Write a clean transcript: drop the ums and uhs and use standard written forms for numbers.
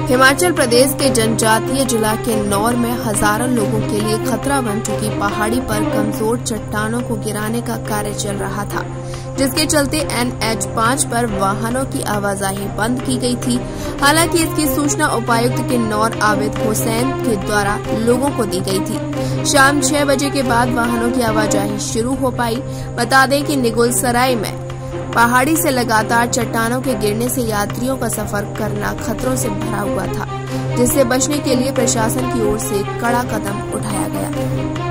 हिमाचल प्रदेश के जनजातीय जिला किन्नौर में हजारों लोगों के लिए खतरा बन चुकी पहाड़ी पर कमजोर चट्टानों को गिराने का कार्य चल रहा था, जिसके चलते NH5 पर वाहनों की आवाजाही बंद की गई थी। हालांकि इसकी सूचना उपायुक्त किन्नौर आबिद हुसैन के द्वारा लोगों को दी गई थी। शाम 6 बजे के बाद वाहनों की आवाजाही शुरू हो पाई। बता दें कि निगुलसराय में पहाड़ी से लगातार चट्टानों के गिरने से यात्रियों का सफर करना खतरों से भरा हुआ था, जिससे बचने के लिए प्रशासन की ओर से कड़ा कदम उठाया गया।